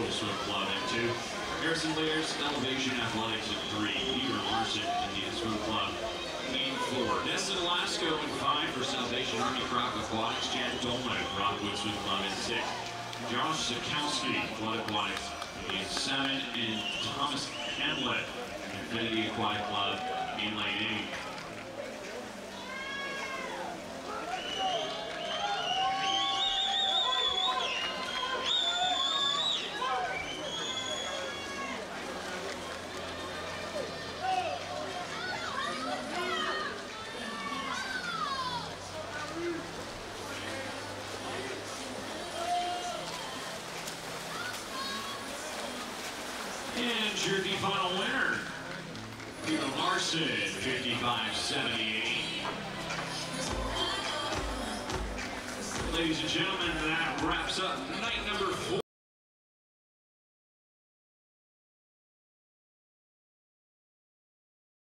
Swim Club at 2. Harrison Lears, Elevation Athletics at 3. Peter Larson, Indian Swim Club in 4. Destin Lasco in 5 for Salvation Army Croc Aquatics. Chad Dolman, Rockwood Swim Club in 6. Josh Zakowski, Flood Aquatics in 7. And Thomas Hamlet, Infinity Aquatic Club in lane 8. And your final winner, Peter Larson, 55.78. Ladies and gentlemen, that wraps up night number 4.